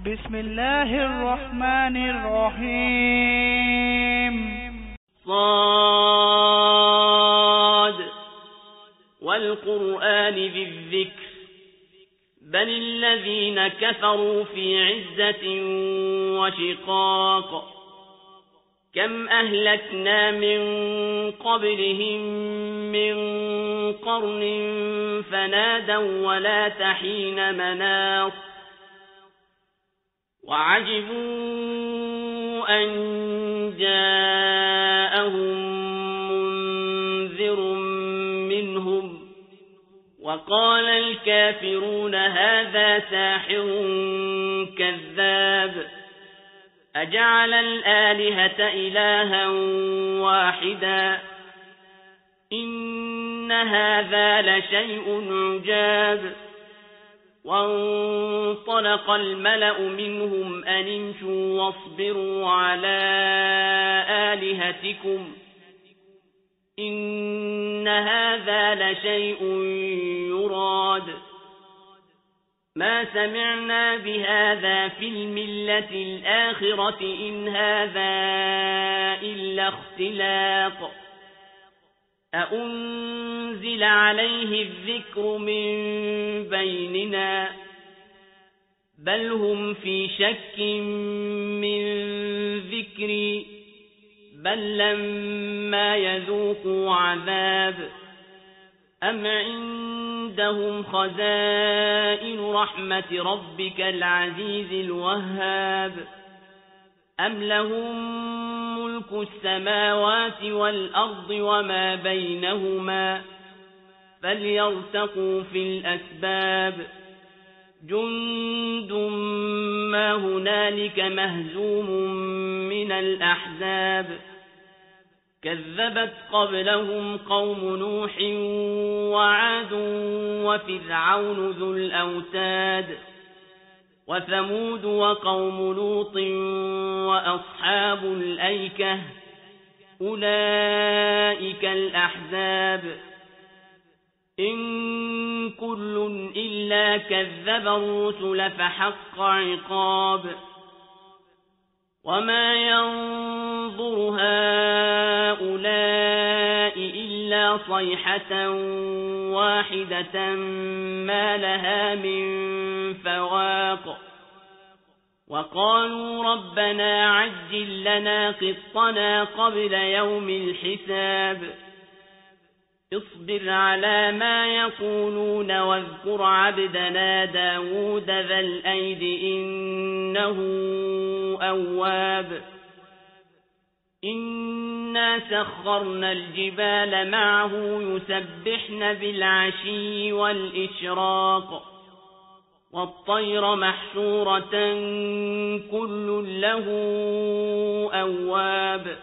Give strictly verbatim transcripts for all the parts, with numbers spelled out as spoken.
بسم الله الرحمن الرحيم. صاد والقرآن ذي الذكر بل الذين كفروا في عزة وشقاق كم أهلكنا من قبلهم من قرن فنادوا ولا تحين مناص وعجبوا أن جاءهم منذر منهم وقال الكافرون هذا ساحر كذاب أجعل الآلهة إلها واحدا إن هذا لشيء عجاب وانطلق الملأ منهم أن امشوا واصبروا على آلهتكم إن هذا لشيء يراد ما سمعنا بهذا في الملة الآخرة إن هذا إلا اختلاق أأنزل عليه الذكر من بيننا بل هم في شك من ذكري بل لما يذوقوا عذاب أم عندهم خزائن رحمة ربك العزيز الوهاب أم لهم ملك السماوات والأرض وما بينهما فليرتقوا في الأسباب جند ما هنالك مهزوم من الأحزاب كذبت قبلهم قوم نوح وعاد وفرعون ذو الأوتاد وثمود وقوم لوط وأصحاب الأيكة أولئك الأحزاب إن كل إلا كذب الرسل فحق عقاب وما ينظر هؤلاء إلا صيحة واحدة ما لها من فواق وقالوا ربنا عجل لنا قطنا قبل يوم الحساب اصبر على ما يقولون واذكر عبدنا داود ذا الأيد إنه أواب إنا سخرنا الجبال معه يسبحن بالعشي والإشراق والطير محشورة كل له أواب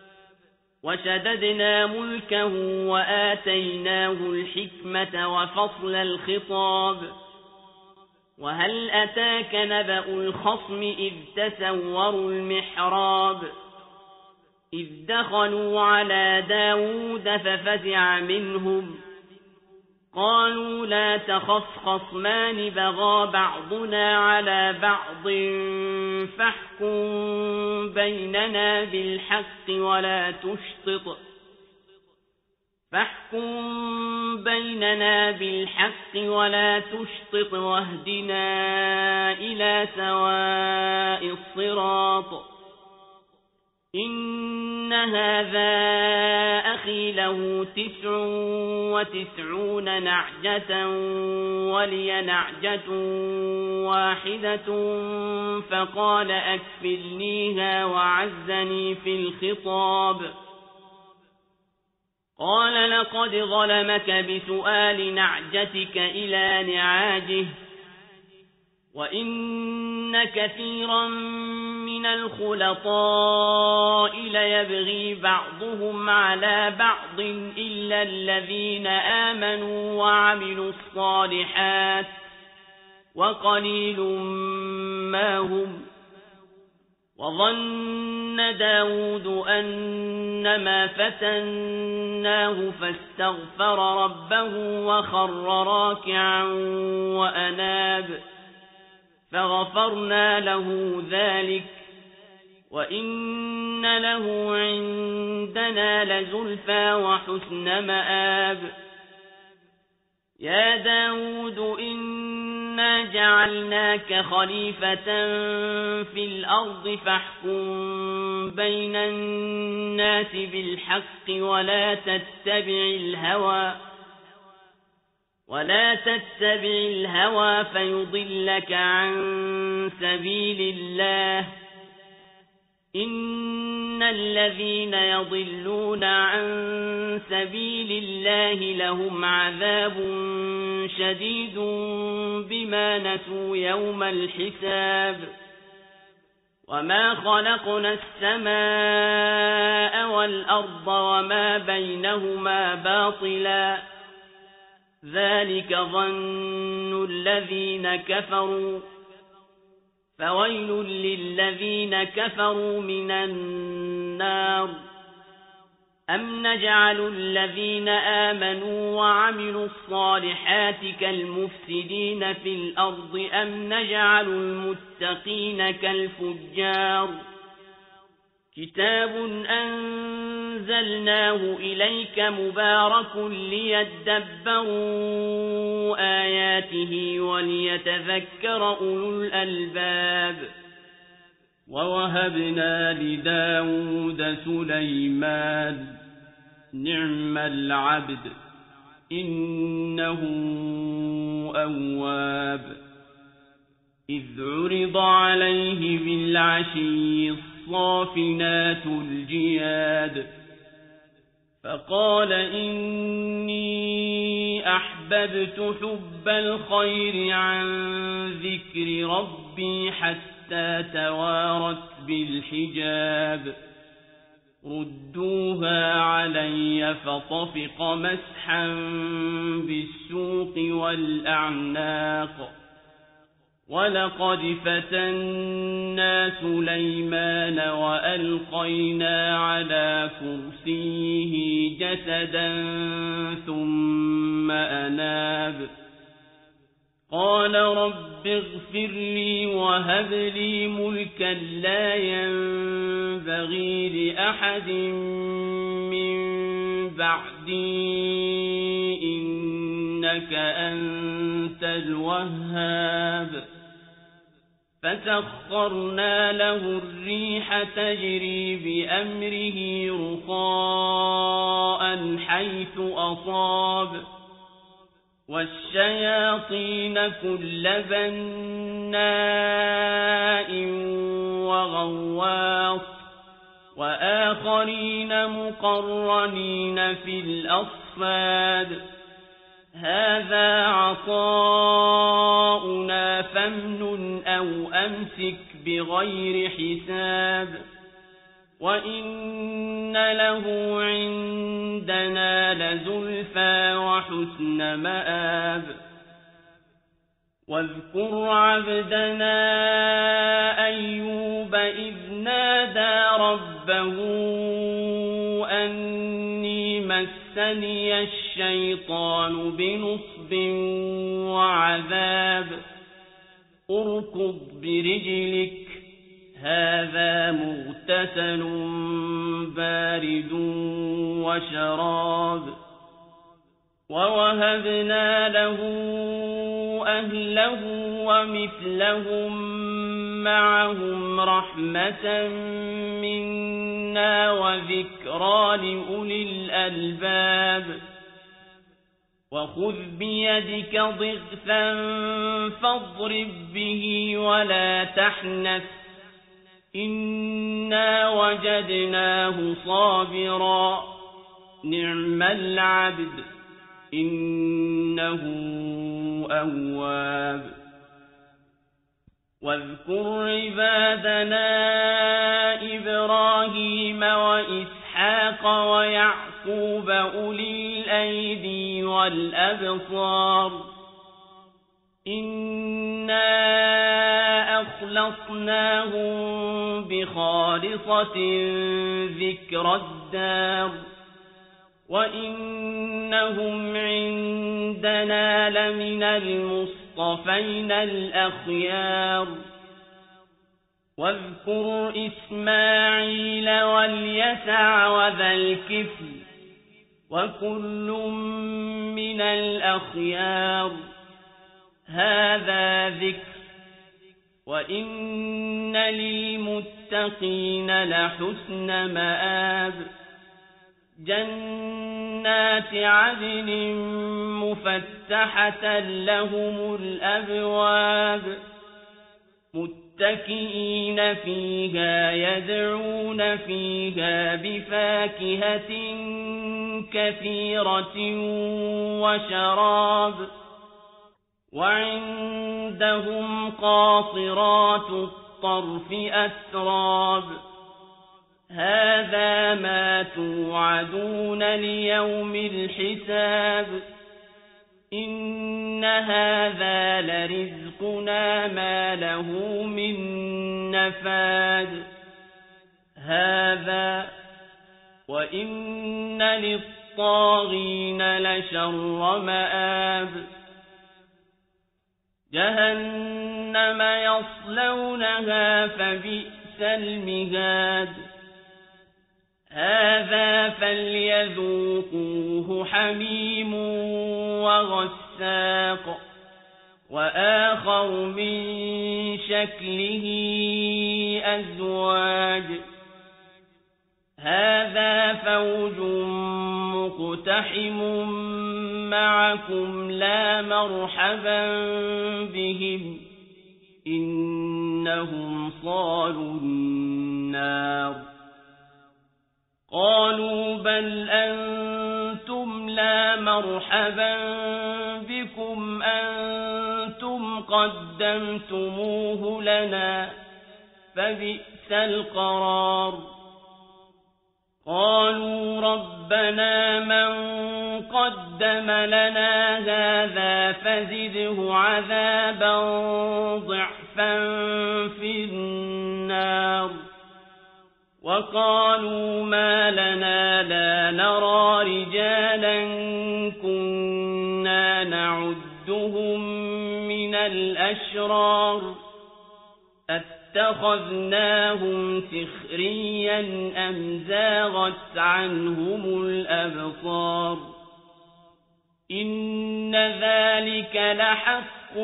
وشددنا ملكه وآتيناه الحكمة وفصل الخطاب وهل أتاك نبأ الخصم إذ تسوروا المحراب إذ دخلوا على داود ففزع منهم قالوا لا تخف خصمان بغى بعضنا على بعض فاحكم بيننا بالحق ولا تشطط فاحكم بيننا بالحق ولا تشطط واهدنا إلى سواء الصراط إن هذا أخي له تسع وتسعون نعجة ولي نعجة واحدة فقال أكفلنيها وعزني في الخطاب قال لقد ظلمك بسؤال نعجتك إلى نعاجه وإن كثيرا من الخلطاء ليبغي بعضهم على بعض إلا الذين آمنوا وعملوا الصالحات وقليل ما هم وظن داود أنما فتناه فاستغفر ربه وخر راكعا وأناب فغفرنا له ذلك وإن له عندنا لزلفى وحسن مآب يا داود إنا جعلناك خليفة في الأرض فاحكم بين الناس بالحق ولا تتبع الهوى ولا تتبع الهوى فيضلك عن سبيل الله إن الذين يضلون عن سبيل الله لهم عذاب شديد بما نسوا يوم الحساب وما خلقنا السماء والأرض وما بينهما باطلا ذلك ظن الذين كفروا فويل للذين كفروا من النار أم نجعل الذين آمنوا وعملوا الصالحات كالمفسدين في الأرض أم نجعل المتقين كالفجار كتاب أنزلناه إليك مبارك ليدبروا آياته وليتذكر أولو الألباب ووهبنا لداود سليمان نعم العبد إنه أواب إذ عرض عليه بالعشي الصافنات الجياد فقال إني أحببت حب الخير عن ذكر ربي حتى توارت بالحجاب ردوها علي فطفق مسحا بالسوق والأعناق ولقد فتنا سليمان وألقينا على كرسيه جسدا ثم أناب قال رب اغفر لي وهب لي ملكا لا ينبغي لأحد من بعدي إنك أنت الوهاب فسخرنا له الريح تجري بأمره رخاء حيث أصاب والشياطين كل بناء وغواص وآخرين مقرنين في الأصفاد هذا عطاؤنا فامنن أو أمسك بغير حساب وإن له عندنا لزلفى وحسن مآب واذكر عبدنا أيوب إذ نادى ربه أني مسني الشيطان بنصب وعذاب اركض برجلك هذا مغتسل بارد وشراب ووهبنا له أهله ومثلهم معهم رحمة منا وذكرى لأولي الألباب وخذ بيدك ضغثا فاضرب به ولا تحنث إنا وجدناه صابرا نعم العبد إنه أواب واذكر عبادنا إبراهيم وإسحاق ويعقوب أولي الأيدي والأبصار إنا أخلصناهم بخالصة ذكر الدار وإنهم عندنا لمن المصطفين اصطفينا الأخيار واذكر إسماعيل واليسع وذا الكفل وكل من الأخيار هذا ذكر وإن للمتقين لحسن مآب جنات عدن مفتحة لهم الأبواب متكئين فيها يدعون فيها بفاكهة كثيرة وشراب وعندهم قاصرات الطرف أتراب هذا ما توعدون ليوم الحساب إن هذا لرزقنا ما له من نفاد هذا وإن للطاغين لشر مآب جهنم يصلونها فبئس المهاد هذا فليذوقوه حميم وغساق وآخر من شكله أزواج هذا فوج مقتحم معكم لا مرحبا بهم إنهم صالوا النار قالوا بل أنتم لا مرحبا بكم أنتم قدمتموه لنا فبئس القرار قالوا ربنا من قدم لنا هذا فزده عذابا ضعفا في النار وقالوا ما لنا لا نرى رجالا كنا نعدهم من الأشرار اتخذناهم سخريا أم زاغت عنهم الأبصار إن ذلك لحق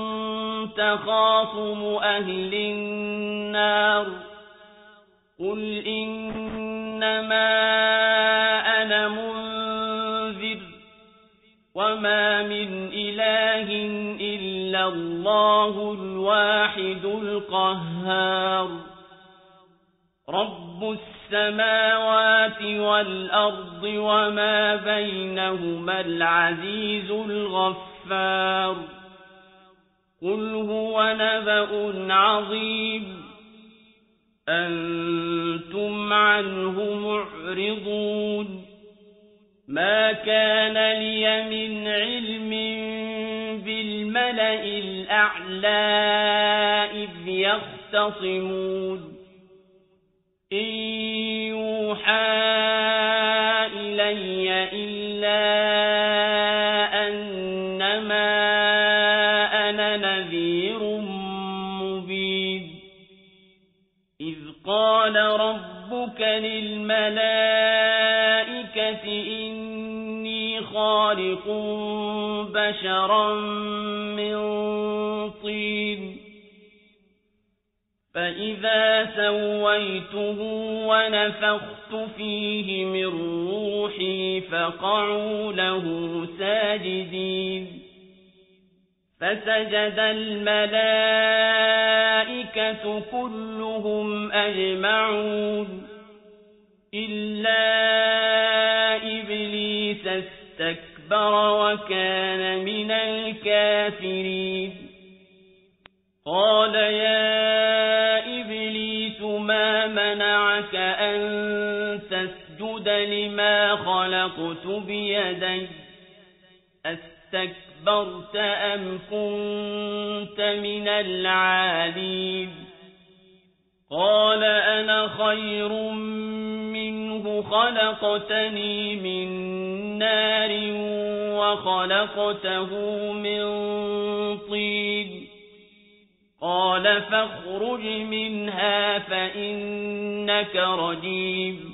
تخاصم أهل النار قل إنما أنا منذر وما من إله إلا الله الواحد القهار رب السماوات والأرض وما بينهما العزيز الغفار قل هو نبأ عظيم أنتم عنه معرضون ما كان لي من علم بالملأ الأعلى إذ يختصمون إن يوحى إلي إلا أنما أنا نذير مبين إذ قال ربك للملائكة إني خالق بشرا من طين فإذا سويته ونفخت فيه من روحي فقعوا له ساجدين فسجد الملائكة كلهم أجمعون إلا إبليس استكبر وكان من الكافرين قال يا إبليس ما منعك أن تسجد لما خلقت بيدي أستكبرت أم كنت من العالين قال أنا خير منه خلقتني من نار وخلقته من طين طين قال فاخرج منها فإنك رجيم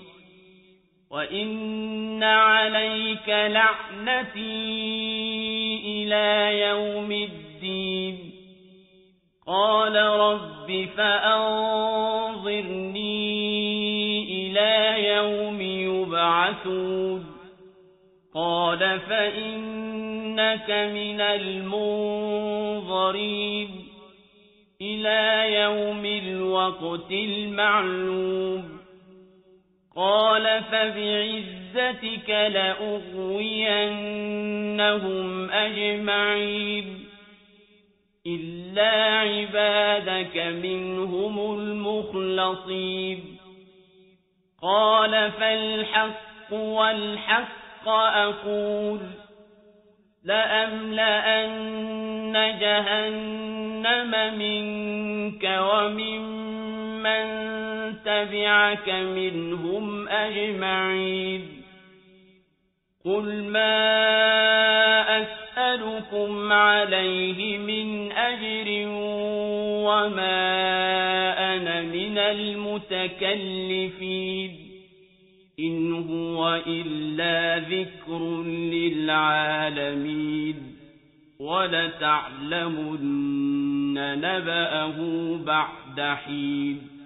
وإن عليك لعنتي إلى يوم الدين قال رب فأنظرني إلى يوم يبعثون قال فإنك من المنظرين إلى يوم الوقت المعلوم قال فبعزتك لأغوينهم أجمعين إلا عبادك منهم المخلصين قال فالحق والحق أقول لأملأن جهنم منك وممن تبعك منهم أجمعين قل ما أسألكم عليه من أجر وما أنا من المتكلفين إن هو إلا ذكر للعالمين ولتعلمن نبأه بعد حين